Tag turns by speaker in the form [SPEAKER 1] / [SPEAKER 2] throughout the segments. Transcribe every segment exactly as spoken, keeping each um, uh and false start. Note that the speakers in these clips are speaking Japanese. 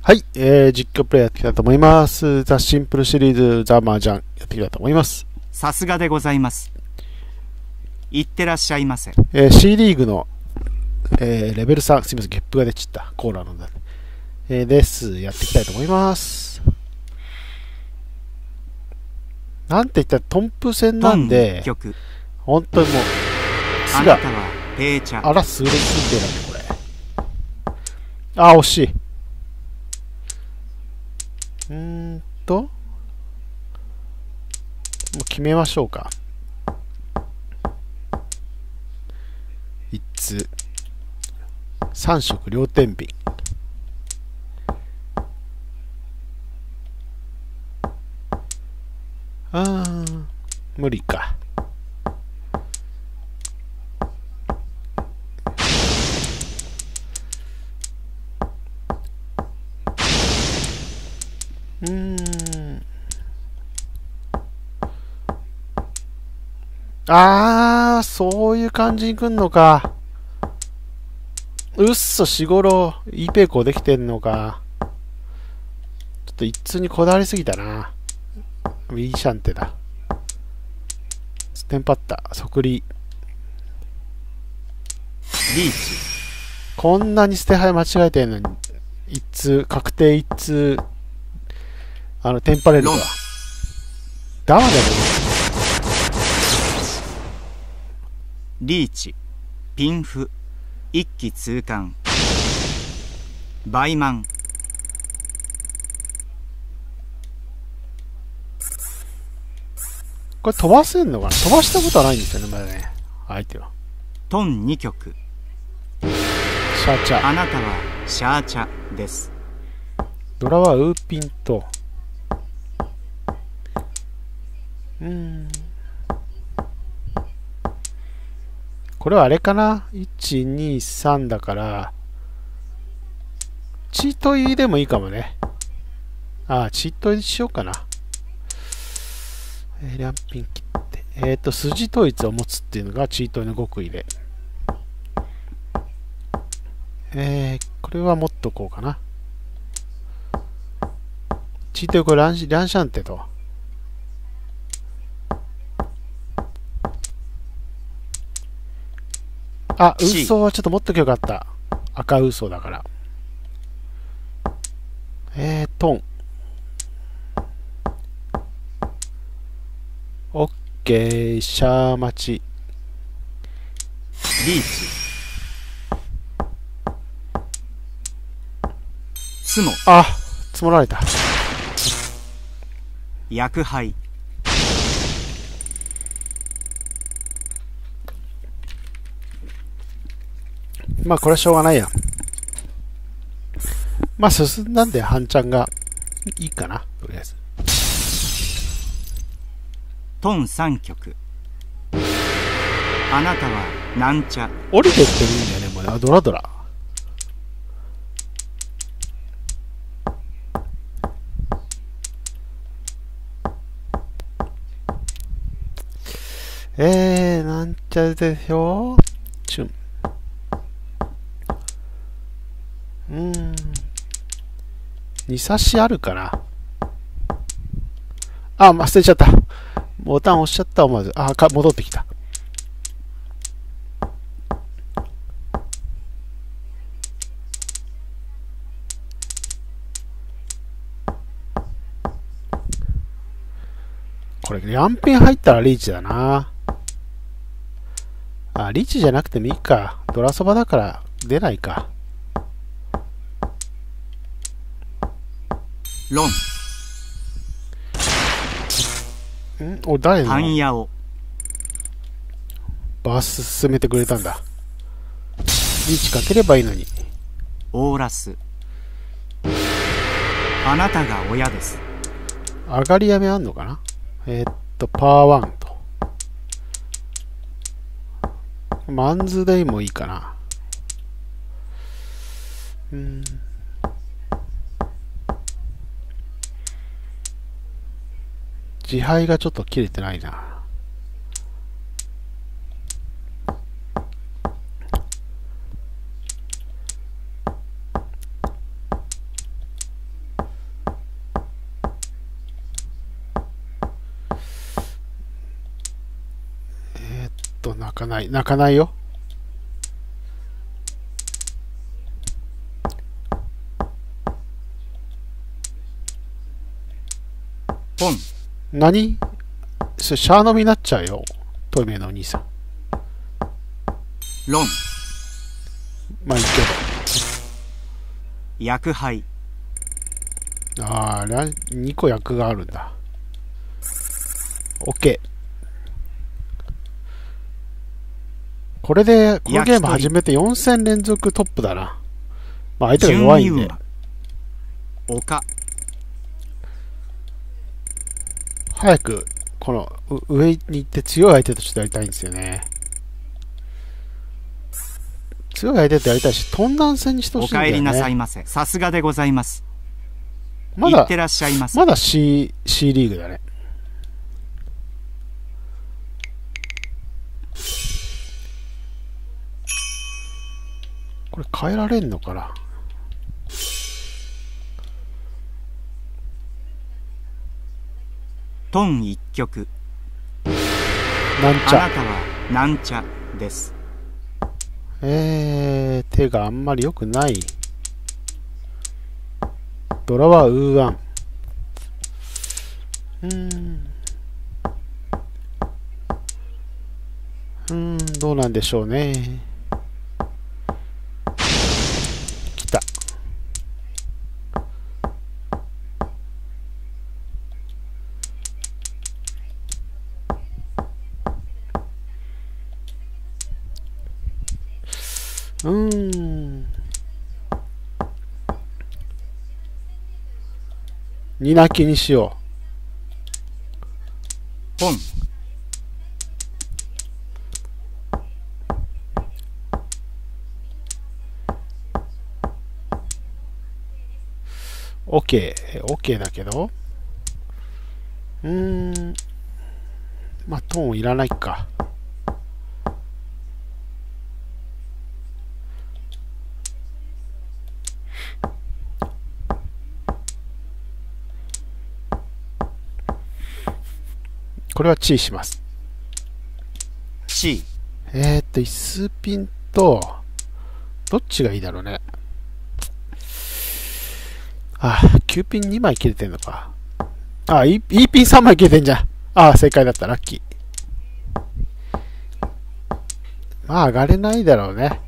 [SPEAKER 1] はい、えー、実況プレイやっていきたいと思います。ザ・シンプルシリーズザ・マージャンやっていきたいと思います。
[SPEAKER 2] さすがでございます。いってらっしゃいませ。
[SPEAKER 1] えー、C リーグの、えー、レベルさん、すみません、ゲップが出ちゃった。コーラ飲んだ、えー、です。やっていきたいと思います。なんて言ったらトンプ戦なんで、本当にもう、
[SPEAKER 2] あなたはペーチャ。
[SPEAKER 1] あら、すごいすぎてるね、これ。あ、惜しい。うーんと、もう決めましょうか。一通。三色両天秤。あー、無理か。うーん。あー、そういう感じに来んのか。うっそ、しごろ、イペコできてんのか。ちょっと一通にこだわりすぎたな。ウィーシャンテだ。テンパった。即利。
[SPEAKER 2] リーチ。
[SPEAKER 1] こんなに捨て牌間違えてんのに、一通、確定一通、あの、テンパれるか。ダメだよ。
[SPEAKER 2] リーチ。ピンフ。一気通貫。バイマン。
[SPEAKER 1] これ飛ばせんのかな。飛ばしたことはないんですよね、まだね。相手は。
[SPEAKER 2] トンに曲。
[SPEAKER 1] シャーチャ。
[SPEAKER 2] あなたはシャーチャです。
[SPEAKER 1] ドラはウーピンと、うーん。これはあれかな ?いち、に、さんだから、チート入りでもいいかもね。ああ、チート入りしようかな。えー、リャンピン切って。えっ、ー、と、筋統一を持つっていうのがチート入りの極意で。えー、これは持っとこうかな。チート入りこれランシ、ランシャンテと。あ、嘘はちょっと持っときゃよかった。赤嘘だから。えー、トン。オッケー、シャーマチ。
[SPEAKER 2] リーチ。ツモ。
[SPEAKER 1] あ、積もられた。
[SPEAKER 2] 薬杯。
[SPEAKER 1] まあこれはしょうがないや。まあ進んだんで半ちゃんがいいかな、とりあえず。
[SPEAKER 2] トンさん曲。あなたはなんちゃ。
[SPEAKER 1] 降りてってもいいんだよね、もうね。あ、ドラドラ。えー、なんちゃでしょチュン。うーん。に差しあるかな。あ、まあ、捨てちゃった。ボタン押しちゃった思わず。あ、か、戻ってきた。これ、ヤンピン入ったらリーチだな。あ、リーチじゃなくてもいいか。ドラそばだから出ないか。
[SPEAKER 2] ロン。
[SPEAKER 1] んお、誰の
[SPEAKER 2] パン屋を。
[SPEAKER 1] バース進めてくれたんだ。リーチかければいいのに。
[SPEAKER 2] オーラス。あなたが親です。
[SPEAKER 1] 上がりやめあんのかな。えー、っと、パワーワンと。マンズデイもいいかな。うーん。自敗がちょっと切れてないな。 と、泣かない。泣かないよ。
[SPEAKER 2] ポン。
[SPEAKER 1] 何それ、シャー飲みになっちゃうよ。トイメのお兄さん。
[SPEAKER 2] ロン。
[SPEAKER 1] まあ、いいけ
[SPEAKER 2] 役杯。
[SPEAKER 1] ど。ああ、にこ役があるんだ。OK。これで、このゲーム始めてよん戦連続トップだな。まあ、相手が弱いんで。
[SPEAKER 2] 丘。
[SPEAKER 1] 早く、この、上に行って強い相手としてやりたいんですよね。強い相手とやりたいし、トンダン戦にしてほしいんだよね。
[SPEAKER 2] お帰りなさいませ。さすがでございます。
[SPEAKER 1] まだ、
[SPEAKER 2] いってらっしゃいませ。
[SPEAKER 1] まだ C、C リーグだね。これ変えられんのかな。
[SPEAKER 2] トン一曲。
[SPEAKER 1] なんちゃ。
[SPEAKER 2] あなたはなんちゃです。
[SPEAKER 1] えー、手があんまり良くない。ドラはウーワン。うーん。うーん、どうなんでしょうね。来た。うーん。に泣きにしよ
[SPEAKER 2] う。ポン。
[SPEAKER 1] オッケー。オッケーだけど。うーん。まあ、トーンいらないか。これはチーします。
[SPEAKER 2] C。
[SPEAKER 1] えーっと、イスピンと、どっちがいいだろうね。あ、キューピンにまい切れてんのか。あ、E ピンさんまい切れてんじゃん。あ、正解だった。ラッキー。まあ、上がれないだろうね。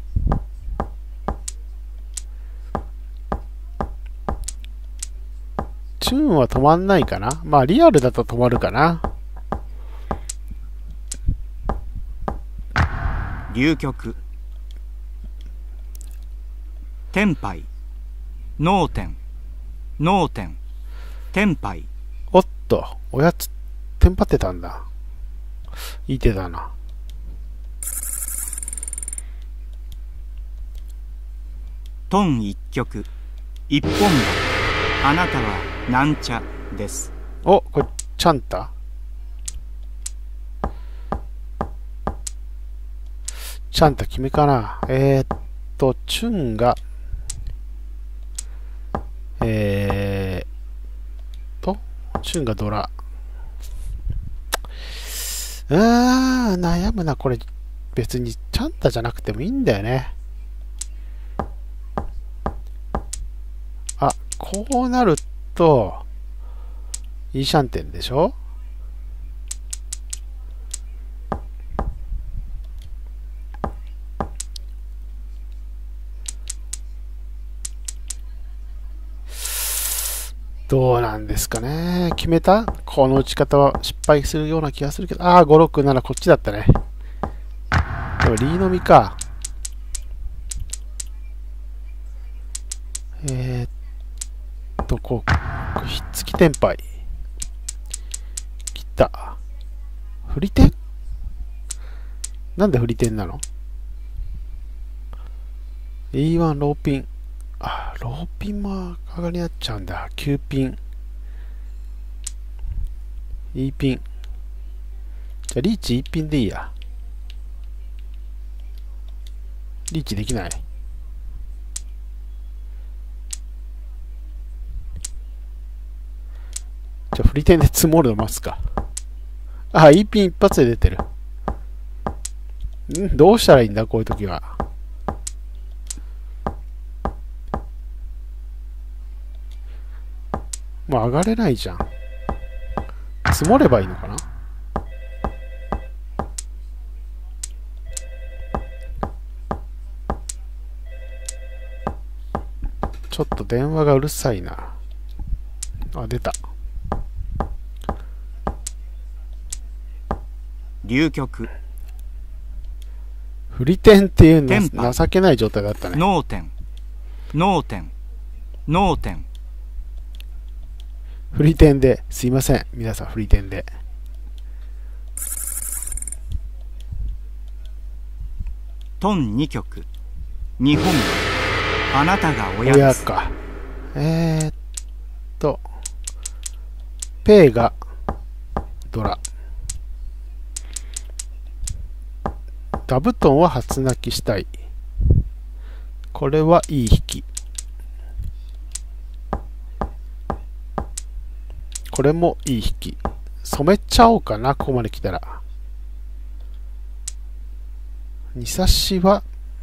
[SPEAKER 1] チューンは止まんないかな。まあ、リアルだと止まるかな。
[SPEAKER 2] 流曲。天杯。脳天。脳天。天杯。
[SPEAKER 1] おっと、おやつ、テンパってたんだ。いい手だな。
[SPEAKER 2] トン一曲。一本歯。あなたはなんちゃです。
[SPEAKER 1] お、これ、チャンタチャンタ君かな。えー、っと、チュンが、えーと、チュンがドラ。うーん、悩むな。これ、別にチャンタじゃなくてもいいんだよね。あ、こうなると、イーシャンテンでしょ。どうなんですかね。決めた？この打ち方は失敗するような気がするけど。ああ、ご、ろく、なな、こっちだったね。でも、リーのみか。えー、っと、こう、ひっつきテンパイ。切った。振り点？なんで振り点なの？ イーワン ローピン。あ、ローピンも上がりになっちゃうんだ。きゅうピン。E ピン。じゃあ、リーチいちピンでいいや。リーチできない。じゃあ、振り点で積もるの待つか。あ、E ピン一発で出てる。 んどうしたらいいんだこういう時は。もう上がれないじゃん。積もればいいのかな。ちょっと電話がうるさいな。あ、出た。
[SPEAKER 2] 流局。
[SPEAKER 1] 振り点っていう
[SPEAKER 2] テンパ
[SPEAKER 1] の情けない状態だったね。
[SPEAKER 2] 脳天。脳天。脳天。
[SPEAKER 1] 振り点で、すいません。皆さん振り点で。
[SPEAKER 2] トン二曲。日本語。あなたが親です。
[SPEAKER 1] 親か。えー、っと、ペイがドラ。ダブトンは初泣きしたい。これはいい引き。これもいい引き。染めちゃおうかな、ここまで来たら。二差しは、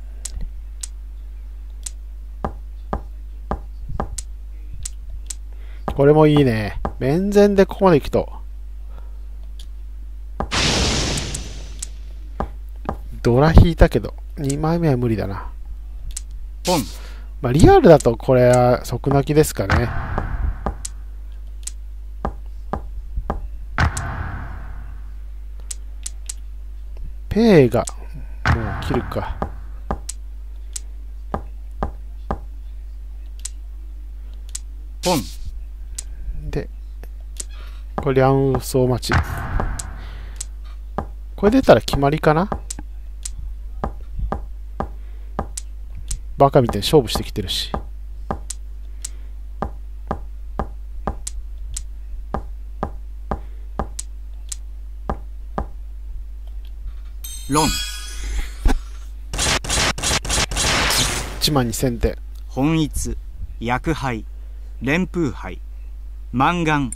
[SPEAKER 1] これもいいね。面前でここまで行くと。ドラ引いたけど、にまいめは無理だな。
[SPEAKER 2] ポン。
[SPEAKER 1] まあ、リアルだとこれは即泣きですかね。ペイが、もう切るか。
[SPEAKER 2] ポン。
[SPEAKER 1] で、これ、リャンウソ待ち。これ出たら決まりかな。バカみたいに勝負してきてるし。
[SPEAKER 2] ロン。
[SPEAKER 1] いちまんにせんてん。
[SPEAKER 2] 本一。薬杯。連風杯。マンガン。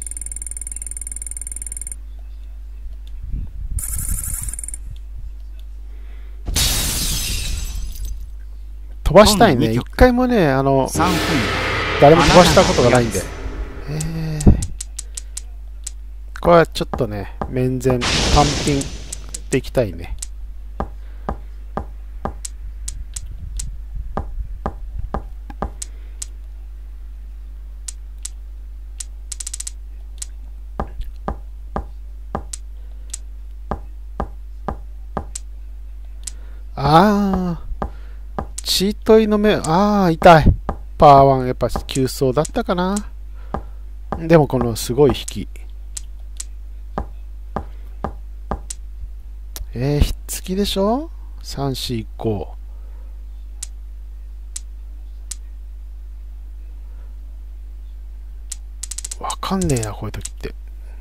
[SPEAKER 1] 飛ばしたいね。一回もね、あの、
[SPEAKER 2] 三分。
[SPEAKER 1] 誰も飛ばしたことがないんで。えー、これはちょっとね、面前、単品でいきたいね。あー。チートイの目、ああ、痛い。パワーワン、やっぱ急走だったかな。でもこのすごい引き。えー、ひっつきでしょ ?さん、よん、ご。わかんねえな、こういう時って。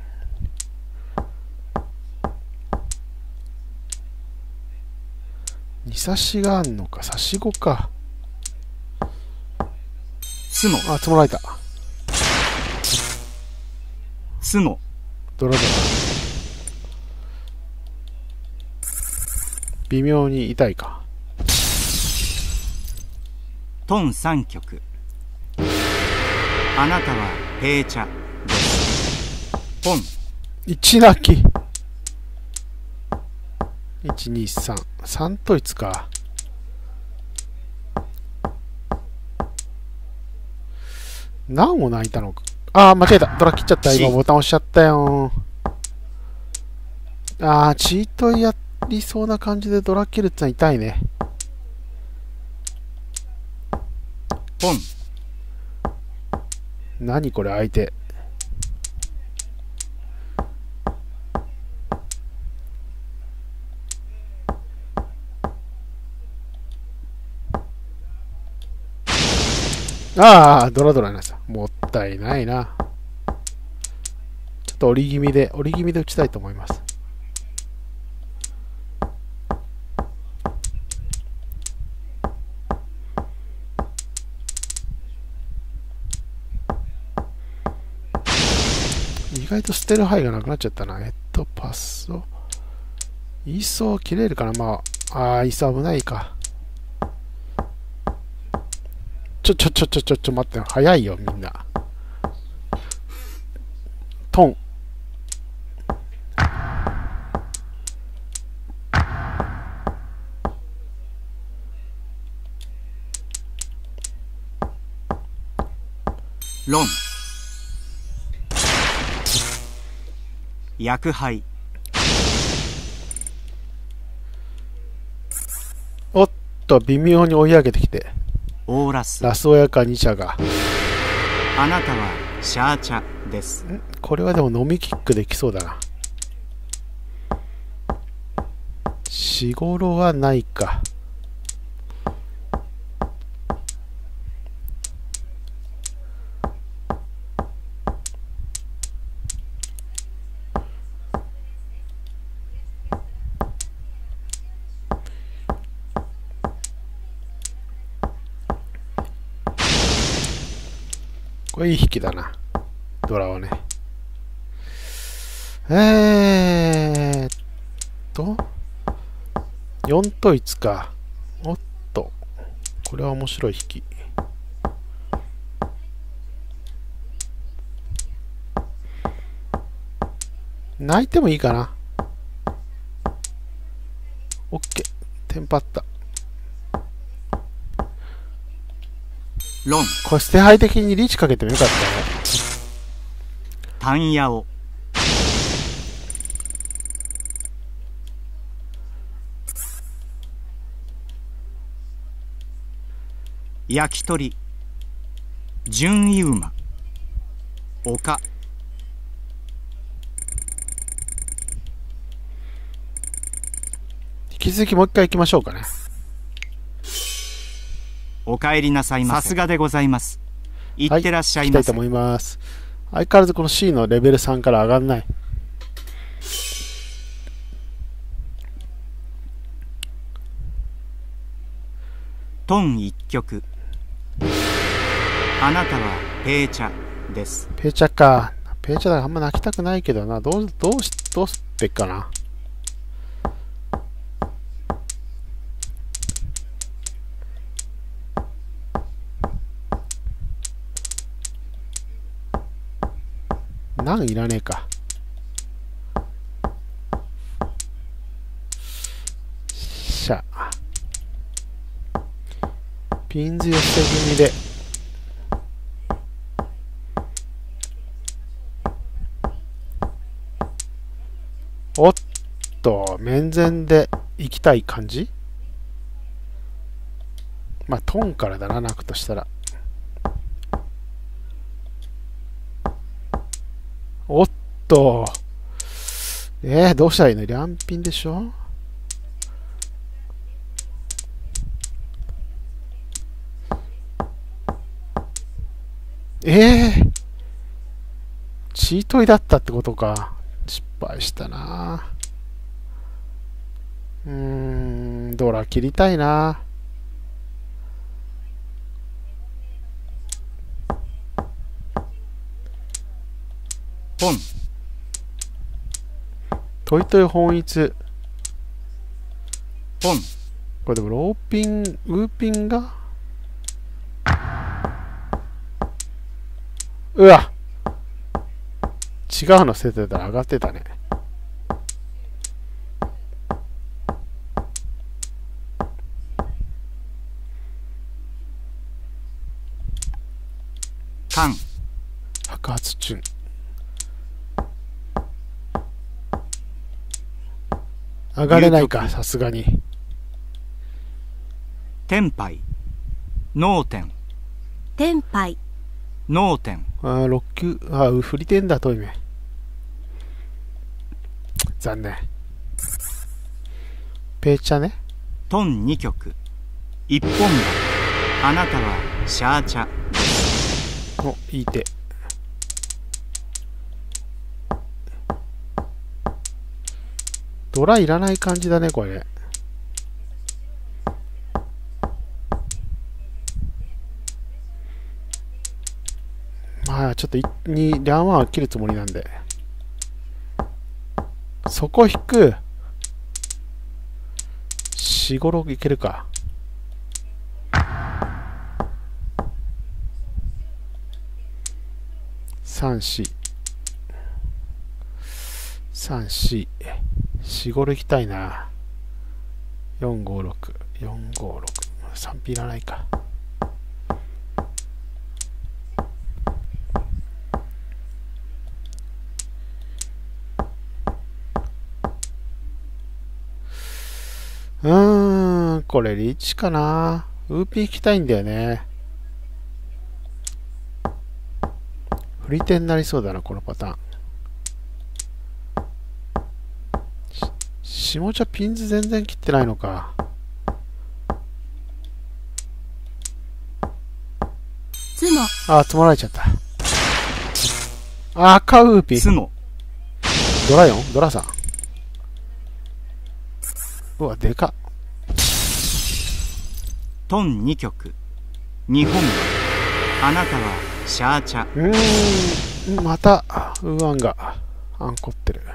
[SPEAKER 1] 二差しがあんのか、差し子か。
[SPEAKER 2] ツモ。
[SPEAKER 1] あ、積もられた。
[SPEAKER 2] ツモ。
[SPEAKER 1] ドラドラ。微妙に痛いか。
[SPEAKER 2] トン三曲。あなたは平茶です。ポン。
[SPEAKER 1] 一泣き。いち、に、さん。さん統一か。何を泣いたのか。ああ、間違えた。ドラ切っちゃった。今ボタン押しちゃったよ。ああ、チートやりそうな感じでドラ切るってのは痛いね。
[SPEAKER 2] ポン。
[SPEAKER 1] 何これ、相手。ああ、ドラドラなさ。もったいないな。ちょっと折り気味で、折り気味で打ちたいと思います。意外と捨てる範囲がなくなっちゃったな。えっと、パスを。イーソー切れるかな。まあ、 ああ、椅子危ないか。ちょちょちょちょちょちょ待ってよ。早いよみんな。トン。
[SPEAKER 2] ロン。薬杯。
[SPEAKER 1] おっと、微妙に追い上げてきて。
[SPEAKER 2] オーラス。
[SPEAKER 1] ラス親かニチャが。
[SPEAKER 2] あなたはシャーチャです。
[SPEAKER 1] んこれはでも飲みキックできそうだな。しごろはないか。これいい引きだな。ドラはね。えーっと、よんといつか。おっと、これは面白い引き。泣いてもいいかな。オッケー。テンパった。
[SPEAKER 2] ロン。
[SPEAKER 1] これ捨て牌的にリーチかけてもよかったね。
[SPEAKER 2] タンヤオ。焼き鳥。純ユーマ。丘。
[SPEAKER 1] 引き続きもう一回行きましょうかね。
[SPEAKER 2] お帰りなさいませ。さすがでございます。いってらっしゃいませ。
[SPEAKER 1] はい、行きたいと思います。相変わらずこの C のレベルさんから上がんない。
[SPEAKER 2] トン一曲。あなたはペーチャです。
[SPEAKER 1] ペーチャか。ペーチャだからあんま泣きたくないけどな。どう、どうし、どうすっぺっかな。なんいらねえか。しゃ。ピンズ寄せ気味で。おっと、面前で行きたい感じ？まあ、トンからだな、泣くとしたら。おっと。えー、どうしたらいいの？両品でしょ？えー、チートイだったってことか。失敗したな。うーん、ドラ切りたいな。
[SPEAKER 2] ポン。
[SPEAKER 1] トイトイ本一。
[SPEAKER 2] ポン。
[SPEAKER 1] これでもローピン、ウーピンがうわ違うの捨ててたら上がってたね。
[SPEAKER 2] カン。
[SPEAKER 1] 白髪チュン。上がれないか、さすがに。
[SPEAKER 2] テンパイ。ノーテン。
[SPEAKER 3] テンパイ。
[SPEAKER 2] ノーテン。
[SPEAKER 1] ああ、ろっ級、ああ、振りてんだ、トイメ。残念。ペーチャね。
[SPEAKER 2] トンに曲。一本が。あなたはシャーチャです。
[SPEAKER 1] お、いい手。ドラいらない感じだね、これ。まあ、ちょっとに、リャンワンは切るつもりなんで。そこ引く。 よん、ご、ろくいけるか。さん、よん。さん、よん。よん、ごろ行きたいな。よん、ご、ろく。よん、ご、ろく。さんピーいらないか。うーん、これリーチかな。ウーピー行きたいんだよね。振り手になりそうだな、このパターン。下茶ピンズ全然切ってないのか。
[SPEAKER 3] つも。
[SPEAKER 1] あ、積まられちゃった。あ、赤ウーピー。
[SPEAKER 2] つも。
[SPEAKER 1] ドラヨンドラさん。うわ、でかっ。
[SPEAKER 2] トンに局。日本語。あなたはシャーチャ。
[SPEAKER 1] うーん、また、ウーアンが、あんこってる。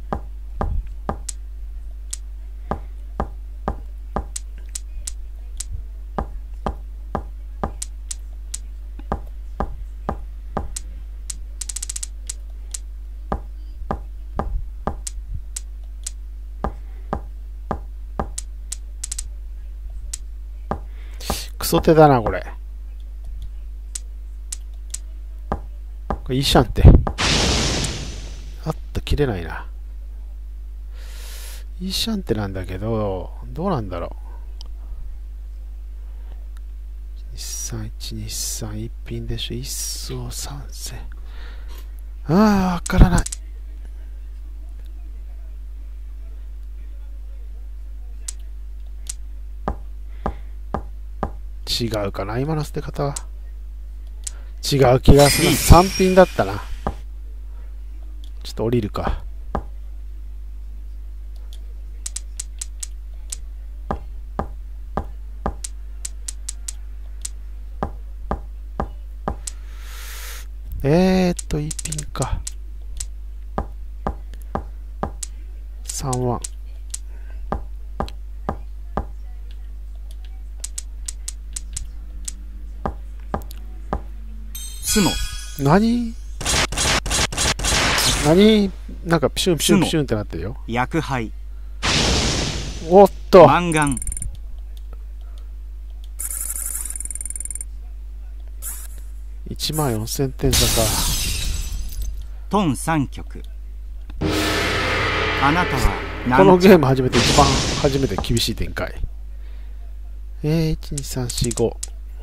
[SPEAKER 1] クソ手だな、これ。これいいシャンって。あった、切れないな。いいシャンってなんだけど、どうなんだろう。にさんいちにさん、一品でしょ。一層三戦。ああ、わからない。違うかな、今の捨て方は。違う気がする。さん品だったな。ちょっと降りるか。えーっと、いいピンか。さんワン。
[SPEAKER 2] つも。
[SPEAKER 1] 何何なんかピシュンピシュンピシュンってなってるよ。
[SPEAKER 2] 薬杯。
[SPEAKER 1] おっと
[SPEAKER 2] マンガン。
[SPEAKER 1] いちまんよんせんてん差か。
[SPEAKER 2] トンさん局。あなたは何。
[SPEAKER 1] このゲーム初めて一番初めて厳しい展開。えー、いち、に、さん、よん、ご。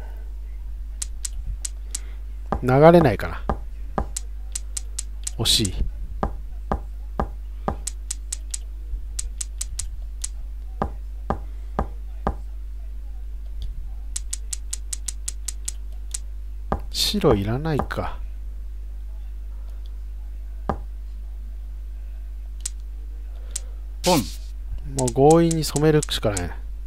[SPEAKER 1] 流れないかな。惜しい。白いらないか。
[SPEAKER 2] ポン。
[SPEAKER 1] もう強引に染めるしかない。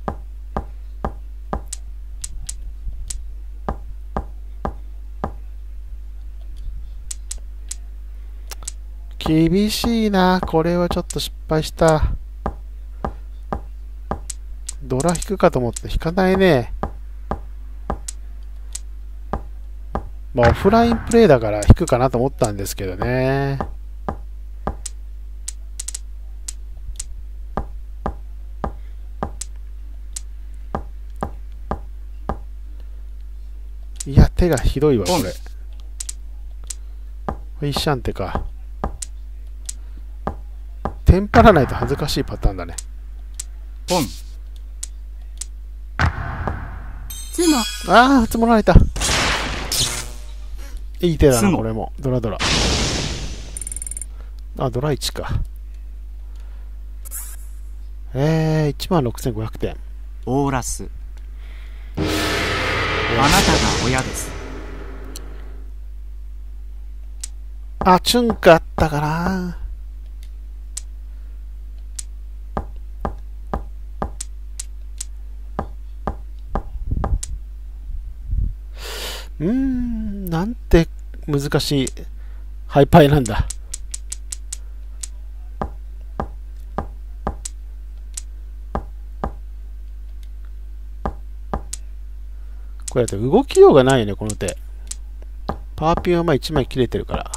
[SPEAKER 1] 厳しいな。これはちょっと失敗した。ドラ引くかと思って引かないね。まあオフラインプレイだから引くかなと思ったんですけどね。いや、手がひどいわ、これ。フィッシャンテか。テンパらないと恥ずかしいパターンだね。
[SPEAKER 2] ポン。
[SPEAKER 3] つも。
[SPEAKER 1] ああ、積もられた。いい手だな、
[SPEAKER 2] つも
[SPEAKER 1] これも。ドラドラ。あ、ドラいちか。えー、いちまんろくせんごひゃくてん。
[SPEAKER 2] オーラス。あなたが親です。
[SPEAKER 1] あ、チュンクあったかな。うーん、なんて難しいハイパイなんだ。 これだって動きようがないよね、この手。パーピンはまあいちまい切れてるから。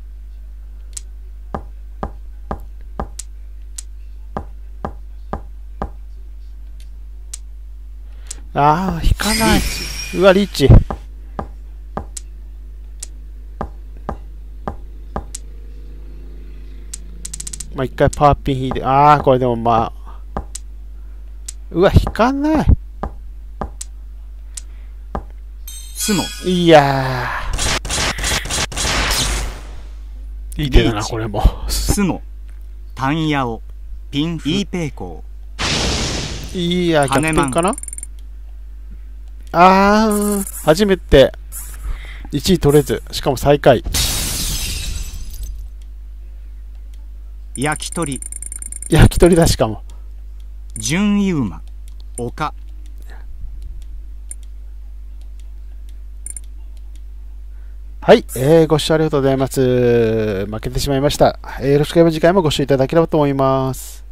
[SPEAKER 1] ああ、引かない。うわ、リーチ。まあ一回パーピン引いて、ああ、これでもまあ。うわ、引かない。
[SPEAKER 2] つも。
[SPEAKER 1] いやー。いい手だな、これも。
[SPEAKER 2] つも。タンヤオ。ピン、イーペイコ
[SPEAKER 1] ー。いや、逆転かな。あー、初めていちい取れず、しかも最下位。
[SPEAKER 2] 焼き鳥。
[SPEAKER 1] 焼き鳥だ、しかも。
[SPEAKER 2] 純イウマ。丘。
[SPEAKER 1] はい、えー、ご視聴ありがとうございます。負けてしまいました。えー、よろしければ次回もご視聴いただければと思います。